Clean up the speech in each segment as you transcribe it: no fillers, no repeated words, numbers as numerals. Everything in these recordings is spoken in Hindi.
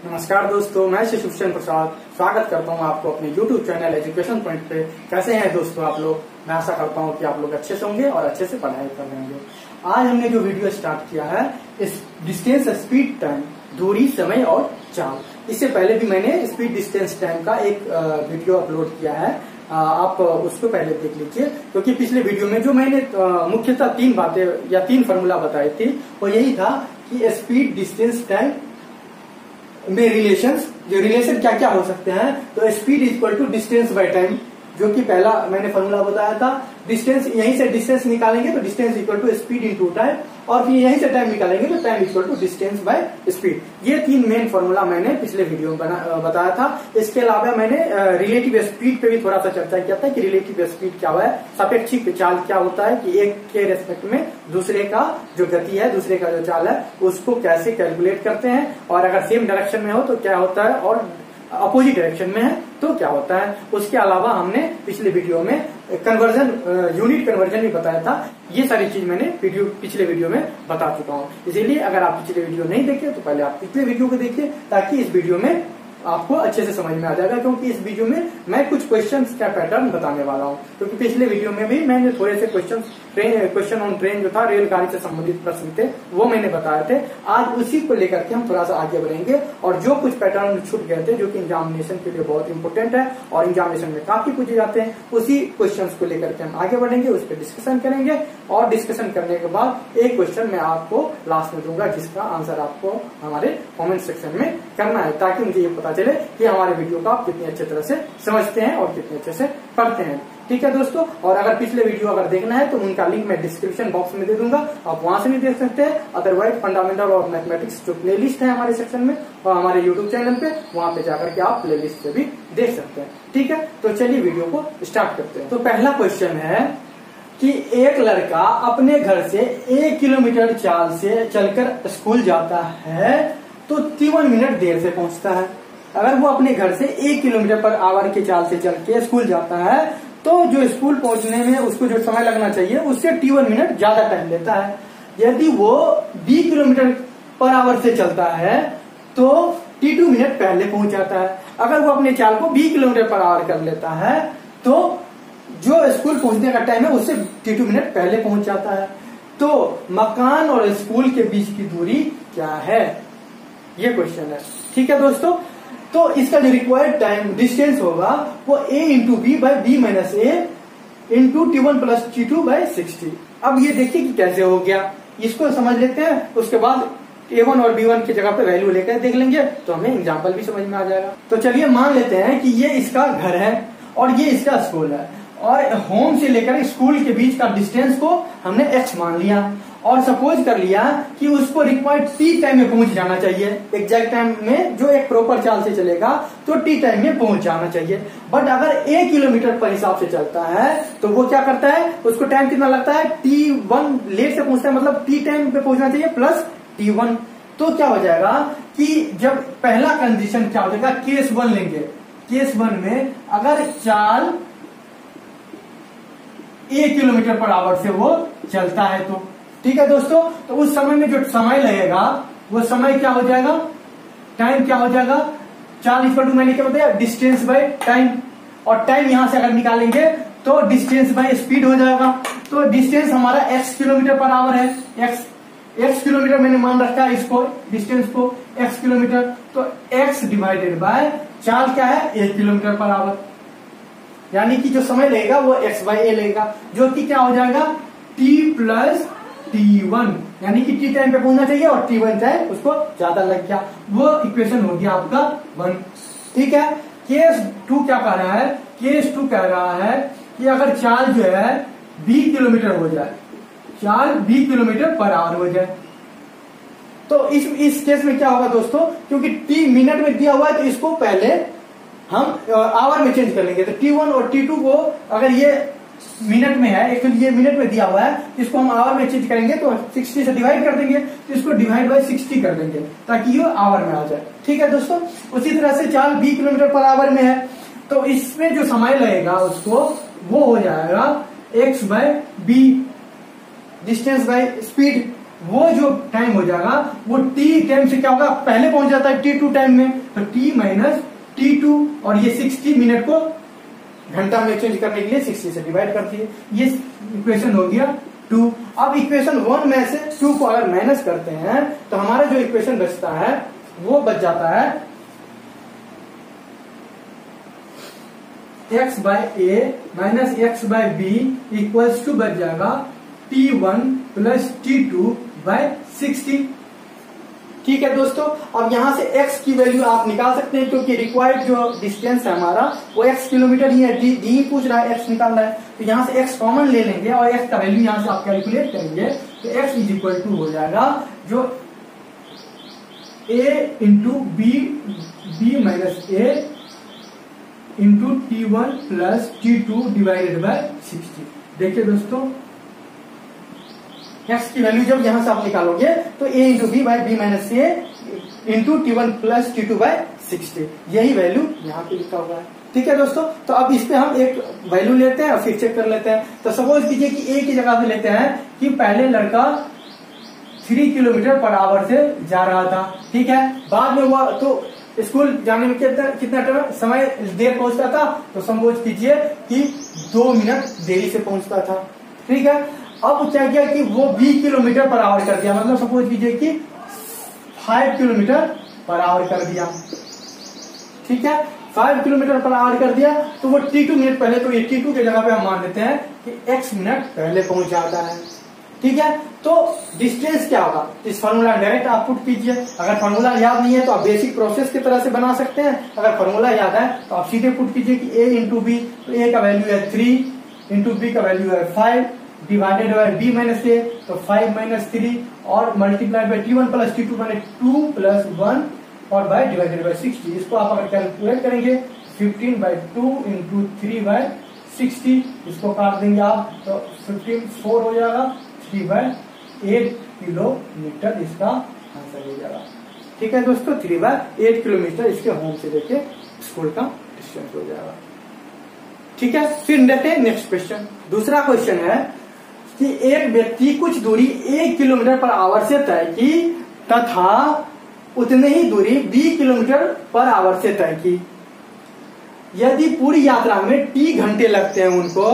नमस्कार दोस्तों, मैं शिवशरण प्रसाद स्वागत करता हूं आपको अपने YouTube चैनल एजुकेशन पॉइंट पे। कैसे हैं दोस्तों आप लोग? मैं आशा करता हूं कि आप लोग अच्छे से होंगे और अच्छे से पढ़ाई कर रहे होंगे। आज हमने जो वीडियो स्टार्ट किया है इस डिस्टेंस, स्पीड, टाइम, दूरी, समय और चाल। इससे पहले भी मैंने स्पीड, डिस्टेंस, टाइम का एक वीडियो अपलोड किया है, आप उसको पहले देख लीजिए। क्योंकि पिछले वीडियो में जो मैंने मुख्यतः 3 बातें या 3 फॉर्मूला बताए थे वो यही था कि स्पीड, डिस्टेंस, टाइम में रिलेशन क्या क्या हो सकते हैं। तो speed equal to distance by time, जो कि पहला मैंने फॉर्मूला बताया था। डिस्टेंस, यहीं से डिस्टेंस निकालेंगे तो distance equal to speed into time, और फिर यहीं से टाइम निकालेंगे तो time equal to distance by speed. ये 3 मेन फॉर्मूला मैंने पिछले वीडियो में बताया था। इसके अलावा मैंने रिलेटिव स्पीड पे भी थोड़ा सा चर्चा किया था कि रिलेटिव स्पीड क्या है, सापेक्षिक चाल क्या होता है, कि एक के रेस्पेक्ट में दूसरे का जो गति है, दूसरे का जो चाल है, उसको कैसे कैलकुलेट करते हैं, और अगर सेम डायरेक्शन में हो तो क्या होता है, और अपोजिट डायरेक्शन में है तो क्या होता है। उसके अलावा हमने पिछले वीडियो में कन्वर्जन, यूनिट कन्वर्जन भी बताया था। ये सारी चीज मैंने पिछले वीडियो में बता चुका हूँ। इसीलिए अगर आप पिछले वीडियो नहीं देखे तो पहले आप पिछले वीडियो को देखिए, ताकि इस वीडियो में आपको अच्छे से समझ में आ जाएगा। क्योंकि इस वीडियो में मैं कुछ क्वेश्चंस का पैटर्न बताने वाला हूँ। क्योंकि पिछले वीडियो में भी मैंने थोड़े से क्वेश्चन ऑन ट्रेन जो था, रेलगाड़ी से संबंधित प्रश्न थे, वो मैंने बताए थे। आज उसी को लेकर के हम थोड़ा सा आगे बढ़ेंगे, और जो कुछ पैटर्न छूट गए थे जो कि एग्जामिनेशन के लिए बहुत इंपॉर्टेंट है और एग्जामिनेशन में काफी पूछे जाते हैं, उसी क्वेश्चन को लेकर के हम आगे बढ़ेंगे, उस पर डिस्कशन करेंगे। और डिस्कशन करने के बाद एक क्वेश्चन मैं आपको लास्ट में दूंगा, जिसका आंसर आपको हमारे कॉमेंट सेक्शन में करना है, ताकि मुझे ये पता चले कि हमारे वीडियो को आप कितनी अच्छे तरह से समझते हैं और कितने अच्छे से पढ़ते हैं। ठीक है दोस्तों, और अगर पिछले वीडियो अगर देखना है तो उनका लिंक मैं डिस्क्रिप्शन बॉक्स में दे दूंगा, आप वहां से भी देख सकते हैं। अदरवाइज फंडामेंटल और मैथमेटिक्स जो प्लेलिस्ट है हमारे सेक्शन में और हमारे यूट्यूब चैनल पे, वहां पे जाकर के आप प्लेलिस्ट पे भी देख सकते हैं। ठीक है, तो चलिए वीडियो को स्टार्ट करते हैं। तो पहला क्वेश्चन है कि एक लड़का अपने घर से 1 किलोमीटर चाल से चलकर स्कूल जाता है तो 53 मिनट देर से पहुंचता है। अगर वो अपने घर से 1 किलोमीटर पर आवर की चाल से चल के स्कूल जाता है तो जो स्कूल पहुंचने में उसको जो समय लगना चाहिए उससे 53 मिनट ज्यादा टाइम लेता है। यदि वो 20 किलोमीटर पर आवर से चलता है तो 32 मिनट पहले पहुंच जाता है। अगर वो अपने चाल को 20 किलोमीटर पर आवर कर लेता है तो जो स्कूल पहुंचने का टाइम है उससे 32 मिनट पहले पहुंच जाता है। तो मकान और स्कूल के बीच की दूरी क्या है, ये क्वेश्चन है। ठीक है दोस्तों, तो इसका जो रिक्वायर्ड टाइम डिस्टेंस होगा वो a into B by B minus A into T1 plus T2 by 60। अब ये देखिए कि कैसे हो गया, इसको समझ लेते हैं। उसके बाद A1 और B1 की जगह पे वैल्यू लेकर देख लेंगे तो हमें एग्जाम्पल भी समझ में आ जाएगा। तो चलिए मान लेते हैं कि ये इसका घर है और ये इसका स्कूल है, और होम से लेकर स्कूल के बीच का डिस्टेंस को हमने x मान लिया, और सपोज कर लिया कि उसको रिक्वायर्ड t टाइम में पहुंच जाना चाहिए। एग्जैक्ट टाइम में जो एक प्रॉपर चाल से चलेगा तो t टाइम में पहुंच जाना चाहिए। बट अगर 1 किलोमीटर पर हिसाब से चलता है तो वो क्या करता है, उसको टाइम कितना लगता है, t1 लेट से पहुंचता है, मतलब t टाइम पे पहुंचना चाहिए प्लस t1। तो क्या हो जाएगा कि जब पहला कंडीशन क्या हो जाएगा, केस 1 लेंगे। केस 1 में अगर चाल 1 किलोमीटर पर आवर से वो चलता है तो ठीक है दोस्तों, तो उस समय में जो समय लगेगा वो समय क्या हो जाएगा, टाइम क्या हो जाएगा, चाल इक्वल टू मैंने क्या बताया, डिस्टेंस बाय टाइम, और टाइम यहां से अगर निकालेंगे तो डिस्टेंस बाय स्पीड हो जाएगा। तो डिस्टेंस हमारा x किलोमीटर पर आवर है, x किलोमीटर मैंने मान रखा है इसको, डिस्टेंस को x किलोमीटर, तो x डिवाइडेड बाय चाल क्या है, 1 किलोमीटर पर आवर, यानी कि जो समय लगेगा वो x बाय a लगेगा, जो कि क्या हो जाएगा t प्लस T1, यानी कि t टाइम पे पहुंचना चाहिए और T1 टाइम उसको ज्यादा लग गया। वो इक्वेशन हो गया आपका 1। ठीक है, केस 2 क्या कह रहा है, केस 2 कह रहा है कि अगर चाल जो है 20 किलोमीटर हो जाए, चाल 20 किलोमीटर पर आवर हो जाए, तो इस केस में क्या होगा दोस्तों, क्योंकि t मिनट में दिया हुआ है तो इसको पहले हम आवर में चेंज कर लेंगे। तो T1 और T2 को, अगर ये मिनट में है, एक्चुअली ये मिनट में दिया हुआ है, इसको हम आवर में चेंज करेंगे तो 60 से डिवाइड कर देंगे, तो इसको डिवाइड बाय 60 कर देंगे ताकि ये आवर में आ जाए। ठीक है दोस्तों, उसी तरह से चाल 20 किलोमीटर पर आवर में है तो इसमें जो समय लगेगा उसको वो हो जाएगा x by B, distance by speed, वो जो टाइम हो जाएगा वो टी टाइम से क्या होगा, पहले पहुंच जाता है T2 टाइम में, तो T माइनस T2 और ये 60 मिनट को घंटा में चेंज करने के लिए 60 से डिवाइड करती है। ये इक्वेशन हो गया 2। अब इक्वेशन 1 में से 2 को अगर माइनस करते हैं तो हमारा जो इक्वेशन बचता है वो बच जाता है x by A minus X by B equals to बच जाएगा T1 प्लस T2 बाय 60। ठीक है दोस्तों, अब यहां से x की वैल्यू आप निकाल सकते हैं क्योंकि रिक्वायर्ड जो डिस्टेंस है हमारा वो x किलोमीटर ही है। डी पूछ रहा है, x निकाल रहा है, तो यहां से x कॉमन ले लेंगे और x का वैल्यू यहां से आप कैलकुलेट करेंगे तो x इज इक्वल टू हो जाएगा जो a into B minus A into T1 plus T2 divided by 60। देखिए दोस्तों, x की वैल्यू जब यहां से आप निकालोगे तो a into B by B minus A into T1 plus T2 by 60, यही वैल्यू यहाँ पे लिखा हुआ है। ठीक है दोस्तों, तो अब इस पे हम एक वैल्यू लेते हैं और फिर चेक कर लेते हैं। तो सपोज कीजिए कि a की जगह पे लेते हैं कि पहले लड़का 3 किलोमीटर पर आवर से जा रहा था। ठीक है, बाद में हुआ तो स्कूल जाने में कितना समय देर पहुंचता था, तो सपोज कीजिए कि 2 मिनट देरी से पहुंचता था। ठीक है, अब क्या किया कि वो 20 किलोमीटर पर आवर कर दिया, मतलब सपोज कीजिए कि 5 किलोमीटर पर आवर कर दिया। ठीक है, 5 किलोमीटर पर आवर कर दिया तो वो T2 मिनट पहले, तो ये T2 की जगह पे हम मान देते हैं कि x मिनट पहले पहुंच जाता है। ठीक है, तो डिस्टेंस क्या होगा, इस फॉर्मूला डायरेक्ट आप पुट कीजिए। अगर फॉर्मूला याद नहीं है तो आप बेसिक प्रोसेस की तरह से बना सकते हैं। अगर फॉर्मूला याद है तो आप सीधे पुट कीजिए कि a इंटू बी, तो a का वैल्यू है 3 इंटू बी का वैल्यू है 5 divided by b minus A, तो 5 माइनस 3 और multiplied by T1 plus T2 माने 2 प्लस 1 और बाय डिवाइडेड बाय 60। इसको आप अगर कैलकुलेट करेंगे 15 बाय 2 इंटू 3 बाय 60, इसको काट देंगे आप तो 15 4 हो जाएगा, 3 बाय 8 किलोमीटर इसका आंसर हो जाएगा। ठीक है दोस्तों, 3 बाय 8 किलोमीटर इसके होम से लेके स्कूल का डिस्टेंस हो जाएगा। ठीक है, फिर देखते हैं नेक्स्ट क्वेश्चन। दूसरा क्वेश्चन है कि एक व्यक्ति कुछ दूरी 1 किलोमीटर पर आवर से तय की तथा उतनी ही दूरी 20 किलोमीटर पर आवर से तय की। यदि पूरी यात्रा में t घंटे लगते हैं उनको,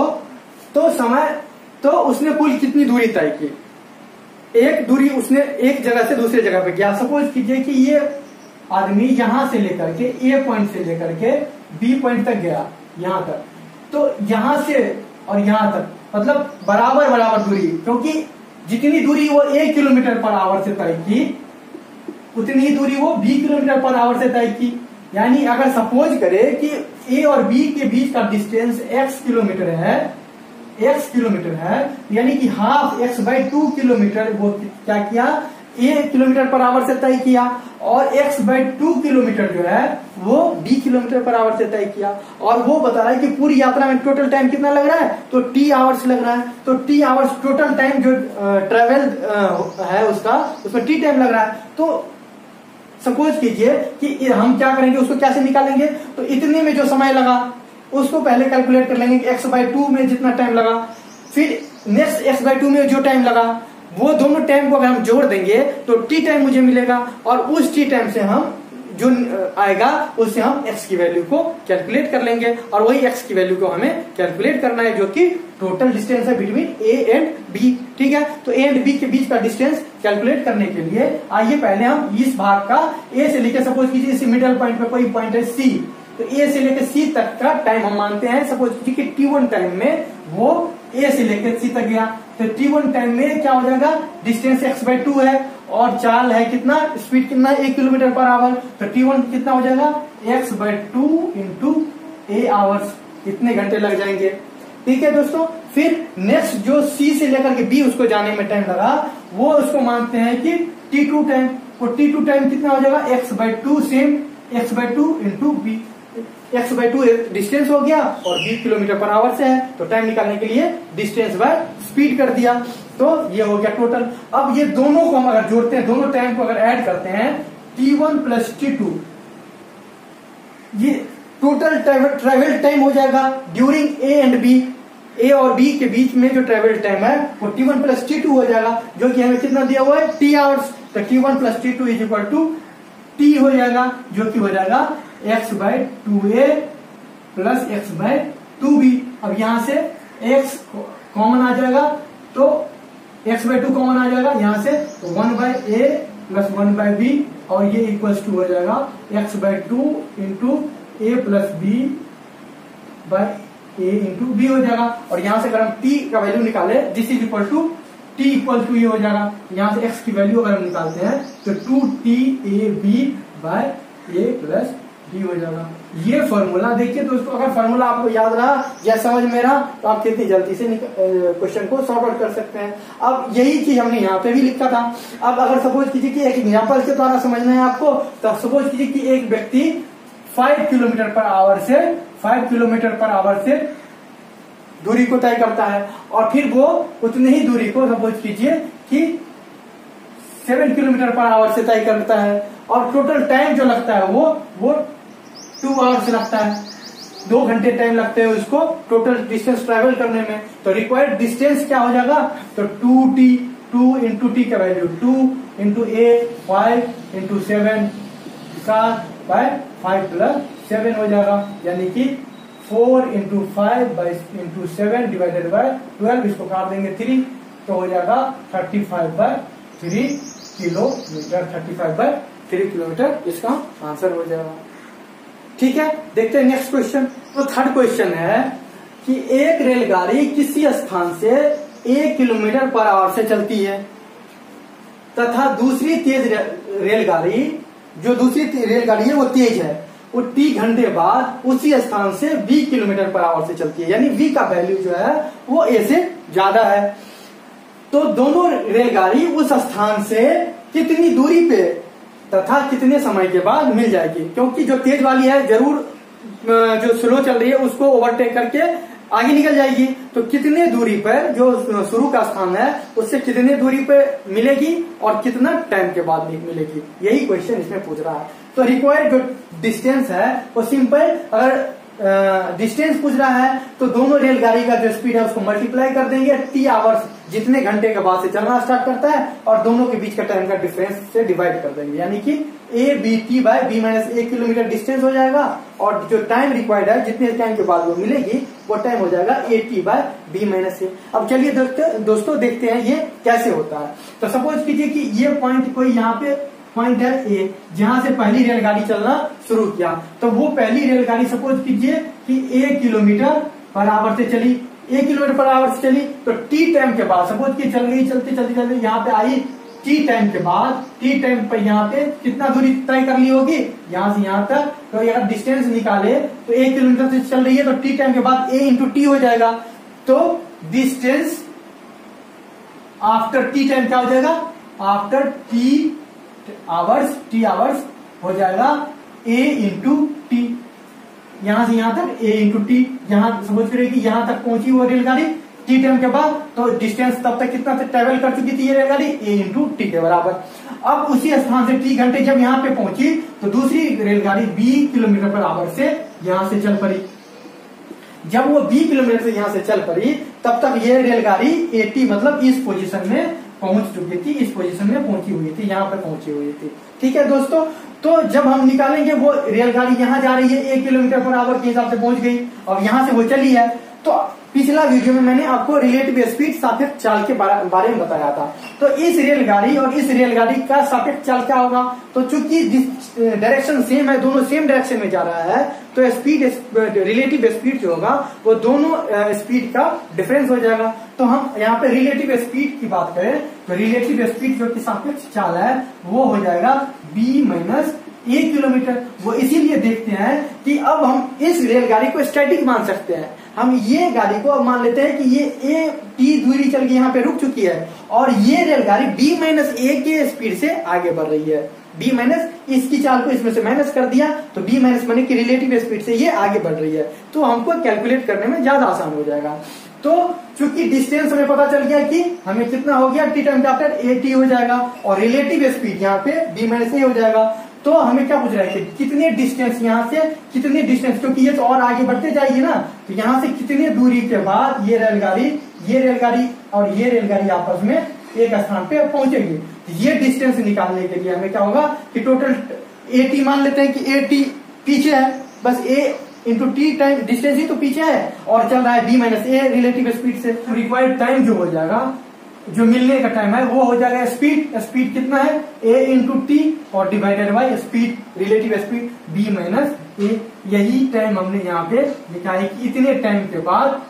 तो उसने कुल कितनी दूरी तय की। एक दूरी उसने एक जगह से दूसरी जगह पे गया। सपोज कीजिए कि ये आदमी यहां से लेकर के ए पॉइंट से लेकर के बी पॉइंट तक गया, यहां तक, तो यहां से और यहां तक मतलब बराबर दूरी, क्योंकि जितनी दूरी वो 1 किलोमीटर पर आवर से तय की उतनी ही दूरी वो 20 किलोमीटर पर आवर से तय की। यानी अगर सपोज करे कि ए और बी के बीच का डिस्टेंस x किलोमीटर है, यानी कि हाफ x बाई 2 किलोमीटर वो क्या किया, a किलोमीटर पर आवर से तय किया, और x बाई 2 किलोमीटर जो है वो b किलोमीटर पर आवर से तय किया। और वो बता रहा है कि पूरी यात्रा में टोटल टाइम कितना लग रहा है, तो t आवर्स लग रहा है। तो t आवर्स टोटल टाइम जो ट्रेवल है उसमें t टाइम लग रहा है। तो सपोज कीजिए कि हम क्या करेंगे, उसको कैसे निकालेंगे, तो इतने में जो समय लगा उसको पहले कैलकुलेट कर लेंगे कि x बाई 2 में जितना टाइम लगा, फिर नेक्स्ट x बाई 2 में जो टाइम लगा, वो दोनों टाइम को अगर हम जोड़ देंगे तो t टाइम मुझे मिलेगा, और उस t टाइम से हम जो आएगा उससे हम x की वैल्यू को कैलकुलेट कर लेंगे, और वही x की वैल्यू को हमें कैलकुलेट करना है जो कि टोटल डिस्टेंस है बिटवीन a एंड b। ठीक है, तो a एंड b के बीच का डिस्टेंस कैलकुलेट करने के लिए आइए पहले हम इस भाग का a से लेकर, सपोज कीजिए इस मिडिल पॉइंट पे कोई पॉइंट है c, तो a से लेकर c तक का टाइम हम मानते हैं। सपोज कीजिए कि t1 टाइम में वो a से लेकर c तक गया, तो t1 टाइम में क्या हो जाएगा, डिस्टेंस x बाई 2 है और चाल है कितना, स्पीड कितना 1 किलोमीटर पर आवर, तो t1 कितना हो जाएगा x by 2 into a hours, इतने घंटे लग जाएंगे। ठीक है दोस्तों, फिर नेक्स्ट जो c से लेकर के b उसको जाने में टाइम लगा, वो उसको मानते हैं कि t2 टाइम, तो t2 टाइम कितना हो जाएगा x by 2 same x by 2 into b, x by 2 distance हो गया और 20 किलोमीटर पर आवर से है, तो टाइम निकालने के लिए डिस्टेंस बाय स्पीड कर दिया, तो ये हो गया टोटल। अब ये दोनों को हम अगर जोड़ते हैं, दोनों टाइम को अगर ऐड करते हैं, t1 प्लस t2, ये टोटल ट्रेवल टाइम हो जाएगा during a and b। A और बी के बीच में जो ट्रेवल टाइम है वो T1 प्लस T2 हो जाएगा, जो कि हमें कितना दिया हुआ है T आवर्स। तो T1 plus T2 is equal to T हो जाएगा, जो कि हो जाएगा x/2a प्लस x/2b। अब यहां से x कॉमन आ जाएगा, तो x/2 कॉमन आ जाएगा यहां से, तो 1/a प्लस 1/b, और ये इक्वल्स टू हो जाएगा x/2 into a plus b by a into b हो जाएगा। और यहां से अगर हम t का वैल्यू निकाले, this is equal to t equal to ये हो जाएगा, यहां से x की वैल्यू अगर हम निकालते हैं तो 2TAB bye a plus b हो जाएगा। ये फॉर्मूला देखिए दोस्तों, अगर फॉर्मूला आपको याद रहा या समझ में रहा तो आप कितनी जल्दी से क्वेश्चन को सॉर्ट आउट कर सकते हैं। अब यही चीज हमने यहाँ पे भी लिखा था। अब अगर सपोज कीजिए कि एक एग्जाम्पल के द्वारा समझना है आपको, तो सपोज कीजिए कि एक व्यक्ति 5 किलोमीटर पर आवर से दूरी को तय करता है, और फिर वो उतनी ही दूरी को सपोज कीजिए कि 7 किलोमीटर पर आवर से तय करता है, और टोटल टाइम जो लगता है वो 2 आवर्स लगता है, 2 घंटे टाइम लगते हैं उसको टोटल डिस्टेंस ट्रेवल करने में। तो रिक्वायर्ड डिस्टेंस क्या हो जाएगा, तो 2 इंटू टी का value 2 into A 5 into 7 by 5 plus 7 हो जाएगा, यानी कि 4 into 5 by into 7 divided by 12, इसको काट देंगे 3, तो हो जाएगा 35/3 किलोमीटर। 35/3 किलोमीटर इसका आंसर हो जाएगा। ठीक है, देखते हैं नेक्स्ट क्वेश्चन। तो थर्ड क्वेश्चन है कि एक रेलगाड़ी किसी स्थान से 1 किलोमीटर पर आवर से चलती है तथा दूसरी रेलगाड़ी है वो तेज है, वो T घंटे बाद उसी स्थान से 20 किलोमीटर पर आवर से चलती है, यानी V का वैल्यू जो है वो A से ज्यादा है। तो दोनों रेलगाड़ी उस स्थान से कितनी दूरी पे तथा कितने समय के बाद मिल जाएगी, क्योंकि जो तेज वाली है जरूर जो स्लो चल रही है उसको ओवरटेक करके आगे निकल जाएगी। तो कितने दूरी पर जो शुरू का स्थान है उससे कितने दूरी पे मिलेगी और कितना टाइम के बाद मिलेगी, यही क्वेश्चन इसमें पूछ रहा है। तो रिक्वायर्ड जो डिस्टेंस है वो सिंपल, अगर डिस्टेंस पूछ रहा है तो दोनों रेलगाड़ी का जो स्पीड है उसको मल्टीप्लाई कर देंगे T आवर्स, जितने घंटे के बाद से चलना स्टार्ट करता है, और दोनों के बीच का टाइम का डिफरेंस से डिवाइड कर देंगे, यानी कि ABT by B minus A kilometre distance हो जाएगा, और जो टाइम रिक्वायर्ड है जितने टाइम के बाद वो मिलेगी वो टाइम हो जाएगा AT by B minus A। अब चलिए दोस्तों देखते हैं ये कैसे होता है। तो सपोज कीजिए कि ये पॉइंट कोई यहाँ पे पॉइंट है A, जहां से पहली रेलगाड़ी चलना शुरू किया, तो वो पहली रेलगाड़ी सपोज कीजिए कि 1 किलोमीटर पर आवर से चली, 1 किलोमीटर पर आवर से चली, तो T टाइम के बाद सपोज की चल गई, चलते यहाँ पे आई T टाइम के बाद, T टाइम पर यहाँ पे कितना दूरी तय कर ली होगी यहाँ से यहाँ तक, तो अगर डिस्टेंस निकाले तो 1 किलोमीटर से चल रही है, तो T टाइम के बाद A इंटू T हो जाएगा। तो डिस्टेंस आफ्टर T टाइम क्या हो जाएगा, आफ्टर T आवर्स हो जाएगा A इंटू टी, यहां से यहां तक A इंटू टी, यहां समझ करिए कि यहां तक पहुंची वो रेलगाड़ी T टाइम के बाद, तो डिस्टेंस तब तक कितना ट्रेवल कर चुकी थी ये रेलगाड़ी, A इंटू टी के बराबर। अब उसी स्थान से T घंटे जब यहाँ पे पहुंची तो दूसरी रेलगाड़ी 20 किलोमीटर पर आवर से यहां से चल पड़ी। जब वो 20 किलोमीटर से यहां से चल पड़ी तब तक ये रेलगाड़ी AT मतलब इस पोजीशन में पहुंच चुकी थी, इस पोजीशन में पहुंची हुई थी, यहाँ पर पहुंची हुई थी। ठीक है दोस्तों, तो जब हम निकालेंगे वो रेलगाड़ी यहाँ जा रही है 1 किलोमीटर पर आवर के हिसाब से पहुंच गई, और यहाँ से वो चली है। तो पिछला वीडियो में मैंने आपको रिलेटिव स्पीड सापेक्ष चाल के बारे में बताया था। तो इस रेलगाड़ी और इस रेलगाड़ी का सापेक्ष चाल क्या होगा, तो चूंकि डायरेक्शन सेम है, दोनों सेम डायरेक्शन में जा रहा है, तो स्पीड रिलेटिव स्पीड जो होगा वो दोनों स्पीड का डिफरेंस हो जाएगा। तो हम यहाँ पे रिलेटिव स्पीड की बात करें तो रिलेटिव स्पीड जो कि सापेक्ष चाल है वो हो जाएगा B माइनस 1 किलोमीटर। वो इसीलिए देखते हैं कि अब हम इस रेलगाड़ी को स्टैटिक मान सकते हैं। हम ये गाड़ी को अब मान लेते हैं कि ये T दूरी चल के यहाँ पे रुक चुकी है, और ये रेलगाड़ी B माइनस A के स्पीड से आगे बढ़ रही है। B माइनस इसकी चाल को इसमें से माइनस कर दिया, तो B माइनस माने कि रिलेटिव स्पीड से ये आगे बढ़ रही है, तो हमको कैलकुलेट करने में ज्यादा आसान हो जाएगा। तो चूंकि डिस्टेंस हमें पता चल गया कि हमें कितना हो गया T टाइम आफ्टर AT हो जाएगा, और रिलेटिव स्पीड यहाँ पे B माइनस A हो जाएगा। तो हमें क्या पूछ रहा है कि कितने डिस्टेंस यहाँ से कितने डिस्टेंस, क्योंकि ये तो और आगे बढ़ते जाएगी ना, तो यहाँ से कितने दूरी के बाद ये रेलगाड़ी और ये रेलगाड़ी आपस में एक स्थान पे पहुंचेगी। ये डिस्टेंस निकालने के लिए हमें क्या होगा कि टोटल 80 मान लेते हैं कि 80 पीछे है, बस a into T time distance ही तो पीछे है और चल रहा है b minus A relative speed से। रिक्वायर्ड टाइम जो हो जाएगा, जो मिलने का टाइम है वो हो जाएगा स्पीड कितना है a इंटू टी और divided by speed relative speed b minus A. यही टाइम हमने यहाँ पे लिखा है कि इतने टाइम के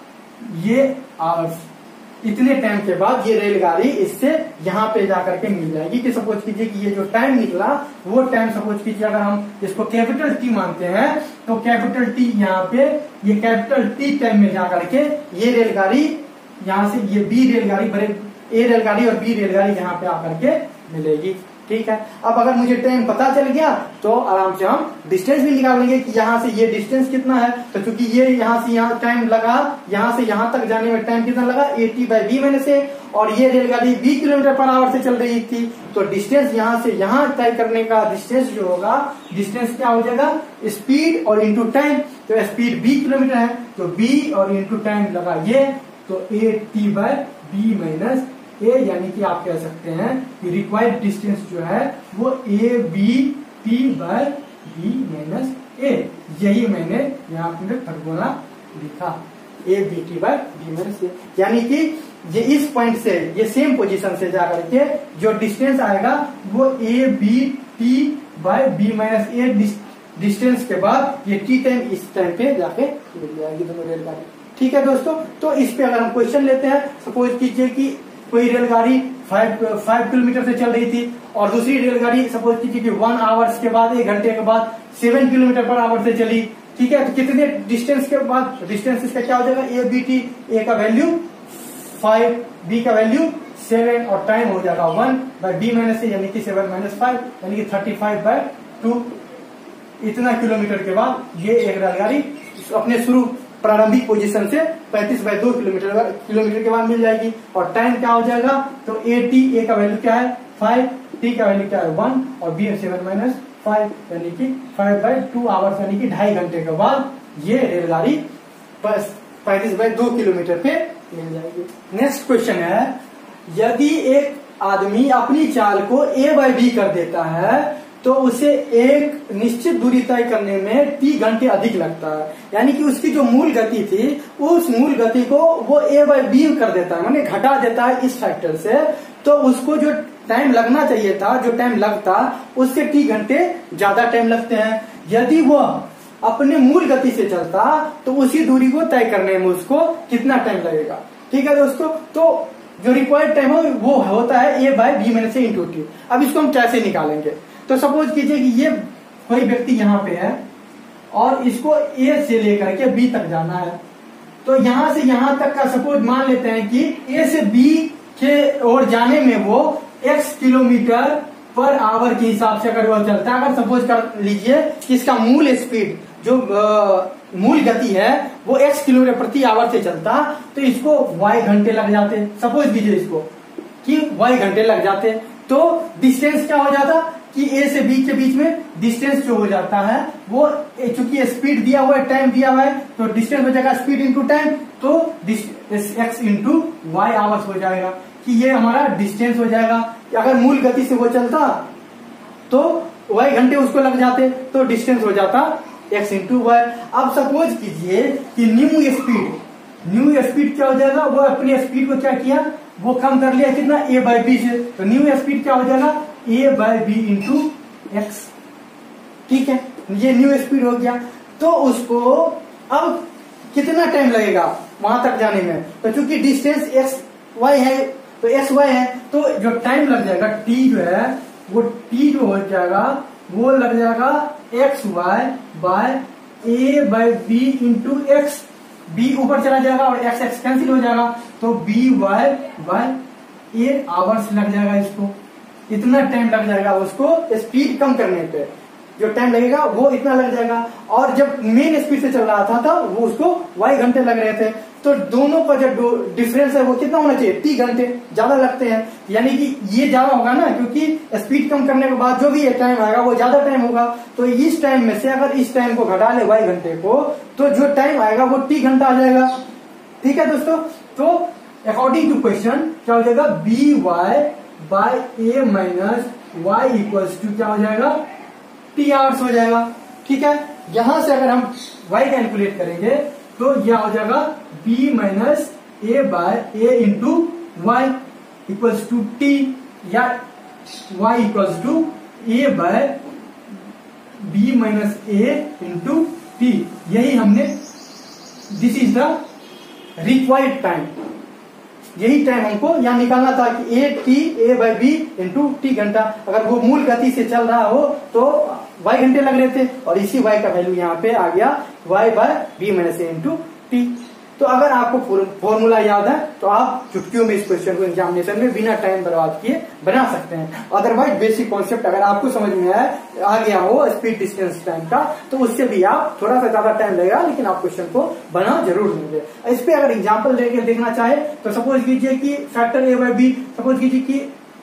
बाद ये रेलगाड़ी इससे यहाँ पे जाकर के मिल जाएगी। कि सपोज कीजिए कि ये जो टाइम निकला वो टाइम सपोज कीजिए अगर हम इसको कैपिटल टी मानते हैं तो कैपिटल टी यहाँ पे ये कैपिटल टी टाइम में जाकर के ये रेलगाड़ी यहाँ से ये बी रेलगाड़ी ए रेलगाड़ी और बी रेलगाड़ी यहाँ पे आकर के मिलेगी। ठीक है, अब अगर मुझे टाइम पता चल गया तो आराम से हम डिस्टेंस भी निकाल लेंगे कि यहाँ से ये डिस्टेंस कितना है। तो चूंकि ये यहाँ से यहाँ टाइम लगा, यहाँ से यहाँ तक जाने में टाइम कितना लगा 80/b माइनस ए, और ये रेलगाड़ी 20 किलोमीटर पर आवर से चल रही थी, तो डिस्टेंस यहाँ से यहाँ तय करने का डिस्टेंस जो होगा, डिस्टेंस क्या हो जाएगा स्पीड और इंटू टाइम। तो स्पीड 20 किलोमीटर है तो b और इंटू टाइम लगा ये, तो 80/b माइनस ए, यानी कि आप कह सकते हैं कि रिक्वायर्ड डिस्टेंस जो है वो a/b/b माइनस ए। यही मैंने यहाँ पे फॉर्मूला लिखा a/b/b माइनस ए, यानी कि ये इस पॉइंट से ये सेम पोजीशन से जाकर के जो डिस्टेंस आएगा वो a/b/b माइनस ए डिस्टेंस के बाद ये टी टाइम इस टाइम पे जाके मिल जाएगी दोनों रेलगाड़ी। ठीक है दोस्तों, तो इस पे अगर हम क्वेश्चन लेते हैं, सपोज कीजिए कि कोई रेलगाड़ी 5 किलोमीटर से चल रही थी और दूसरी रेलगाड़ी सपोज कीजिए कि 1 आवर्स के बाद 1 घंटे के बाद 7 किलोमीटर पर आवर से चली। ठीक है, तो कितने डिस्टेंस के बाद डिस्टेंस इसका क्या हो जाएगा a/b/t, a का वैल्यू 5, b का वैल्यू 7 और टाइम हो जाएगा 1/b माइनस ए, यानी कि 7 - 5 यानी कि 35/2। इतना किलोमीटर के बाद ये एक रेलगाड़ी अपने शुरू प्रारंभिक पोजीशन से 35/2 किलोमीटर के बाद मिल जाएगी। और टाइम क्या हो जाएगा, तो a का वैल्यू क्या है 5, t का वैल्यू क्या है 1 और b 7 - 5 यानी कि 5/2 आवर्स, यानी कि 2.5 घंटे के बाद ये रेलगाड़ी 35/2 किलोमीटर पे मिल जाएगी। नेक्स्ट क्वेश्चन है, यदि एक आदमी अपनी चाल को a/b कर देता है तो उसे एक निश्चित दूरी तय करने में t घंटे अधिक लगता है, यानी कि उसकी जो मूल गति थी उस मूल गति को वो a/b कर देता है, माने घटा देता है इस फैक्टर से, तो उसको जो टाइम लगना चाहिए था, जो टाइम लगता उससे t घंटे ज्यादा टाइम लगते हैं। यदि वो अपने मूल गति से चलता तो उसी दूरी को तय करने में उसको कितना टाइम लगेगा। ठीक है दोस्तों, तो जो रिक्वायर्ड टाइम है वो होता है a/b minus A into T. अब इसको हम कैसे निकालेंगे, तो सपोज कीजिए कि ये कोई व्यक्ति यहाँ पे है और इसको A से लेकर के B तक जाना है, तो यहाँ से यहाँ तक का सपोज मान लेते हैं कि A से B के ओर जाने में वो x किलोमीटर पर आवर के हिसाब से अगर वो चलता है, अगर सपोज कर लीजिए कि इसका मूल स्पीड जो मूल गति है वो x किलोमीटर प्रति आवर से चलता, तो इसको y घंटे लग जाते। सपोज कीजिए इसको कि y घंटे लग जाते, तो डिस्टेंस क्या हो जाता कि A से B के बीच में डिस्टेंस जो हो जाता है वो, चूंकि स्पीड दिया हुआ है, टाइम दिया हुआ है, तो डिस्टेंस हो जाएगा स्पीड इंटू टाइम, तो x इंटू वाई आवर्स हो जाएगा कि ये हमारा डिस्टेंस हो जाएगा। अगर मूल गति से वो चलता तो y घंटे उसको लग जाते, तो डिस्टेंस हो जाता x इंटू वाई। अब सपोज कीजिए कि न्यू स्पीड क्या हो जाएगा, वो अपनी स्पीड को क्या किया, वो कम कर लिया कितना a/b से, तो न्यू स्पीड क्या हो जाएगा a/b इंटू एक्स। ठीक है, ये न्यू स्पीड हो गया, तो उसको अब कितना टाइम लगेगा वहां तक जाने में, तो चूंकि डिस्टेंस xy है तो xy है, तो जो टाइम लग जाएगा t जो है वो t जो हो जाएगा वो लग जाएगा xy by a/b into X. b ऊपर चला जाएगा और x कैंसिल हो जाएगा, तो by बाय a आवर्स लग जाएगा। इसको इतना टाइम लग जाएगा उसको स्पीड कम करने पे, जो टाइम लगेगा वो इतना लग जाएगा। और जब मेन स्पीड से चल रहा था वो उसको y घंटे लग रहे थे, तो दोनों का जो डिफरेंस है वो कितना होना चाहिए, t घंटे ज्यादा लगते हैं, यानी कि ये ज्यादा होगा ना, क्योंकि स्पीड कम करने के बाद जो भी ये टाइम आएगा वो ज्यादा टाइम होगा। तो इस टाइम में से अगर इस टाइम को घटा ले y घंटे को, तो जो टाइम आएगा वो t घंटा आ जाएगा। ठीक है दोस्तों, तो अकॉर्डिंग टू क्वेश्चन क्या हो जाएगा, B Y by A minus Y equals to क्या हो जाएगा, टी आवर्स हो जाएगा। ठीक है, यहां से अगर हम y कैलकुलेट करेंगे तो यह हो जाएगा b minus A by A into Y equals to T, या y equals to A by b minus A into T. यही हमने, this is the required time, यही टाइम हमको यहाँ निकालना था कि A by B into T घंटा। अगर वो मूल गति से चल रहा हो तो y घंटे लग रहे थे, और इसी y का वैल्यू यहाँ पे आ गया y by B minus A into T. तो अगर आपको फॉर्मूला याद है तो आप चुटकियों में इस क्वेश्चन को एग्जामिनेशन में बिना टाइम बर्बाद किए बना सकते हैं। अदरवाइज बेसिक कॉन्सेप्ट अगर आपको समझ में आ गया हो स्पीड डिस्टेंस टाइम का, तो उससे भी आप थोड़ा सा ज्यादा टाइम लगेगा, लेकिन आप क्वेश्चन को बना जरूर लेंगे। इस पे अगर एग्जाम्पल लेके देखना चाहे तो सपोज कीजिए कि factor A by B, suppose कीजिए कि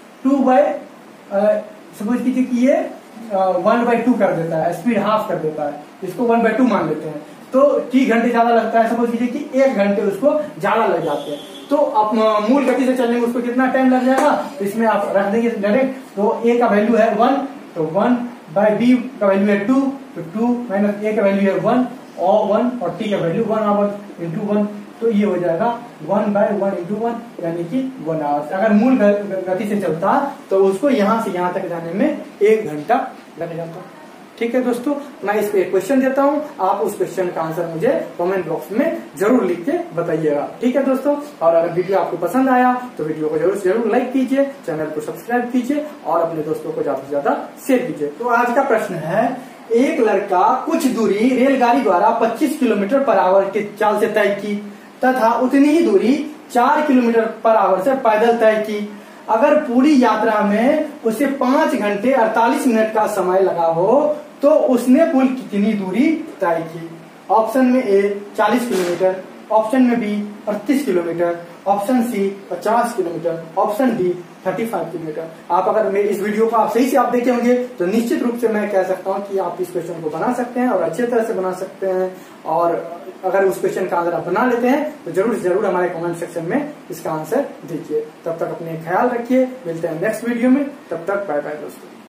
सपोज कीजिए कि ये 1/2 कर देता है, स्पीड हाफ कर देता है, इसको 1/2 मान लेते हैं, तो t घंटे ज्यादा लगता है। सपोज कीजिए कि 1 घंटे उसको ज्यादा लग जाते हैं, तो आप मूल गति से चलने में उसको कितना टाइम लग जाएगा, तो इसमें आप रख देंगे डायरेक्ट। तो a का वैल्यू है 1, तो 1 बाय b का वैल्यू है 2, तो 2 माइनस a का वैल्यू है 1 और t का वैल्यू 1 आवर इंटू 1, तो ये हो जाएगा 1 बाय 1 इंटू 1, यानी कि 1 आवर्स। अगर मूल गति से चलता तो उसको यहां से यहां तक जाने में 1 घंटा लग जाता। ठीक है दोस्तों, मैं इस पे एक क्वेश्चन देता हूं, आप उस क्वेश्चन का आंसर मुझे कमेंट बॉक्स में जरूर लिख के बताइएगा। ठीक है दोस्तों, और अगर वीडियो आपको पसंद आया तो वीडियो को जरूर लाइक कीजिए, चैनल को सब्सक्राइब कीजिए और अपने दोस्तों को ज्यादा से ज्यादा शेयर कीजिए। तो आज का प्रश्न है, एक लड़का कुछ दूरी रेलगाड़ी द्वारा 25 किलोमीटर पर आवर की चाल से तय की तथा उतनी ही दूरी 4 किलोमीटर पर आवर से पैदल तय की। अगर पूरी यात्रा में उसे 5 घंटे 48 मिनट का समय लगा हो तो उसने कुल कितनी दूरी तय की। ऑप्शन में ए 40 किलोमीटर, ऑप्शन में B 38 kilometre, option C 50 kilometre, option D 35 kilometre. आप अगर मेरे इस वीडियो को आप सही से आप देखे होंगे तो निश्चित रूप से मैं कह सकता हूं कि आप इस क्वेश्चन को बना सकते हैं और अच्छे तरह से बना सकते हैं। और अगर उस क्वेश्चन का आंसर आप बना लेते हैं तो जरूर जरूर हमारे कमेंट सेक्शन में इसका आंसर दीजिए। तब तक अपने ख्याल रखिए, मिलते हैं नेक्स्ट वीडियो में, तब तक बाय बाय दोस्तों।